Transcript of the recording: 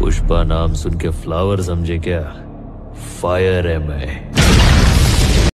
पुष्पा नाम सुन के फ्लावर समझे क्या? फायर है मैं।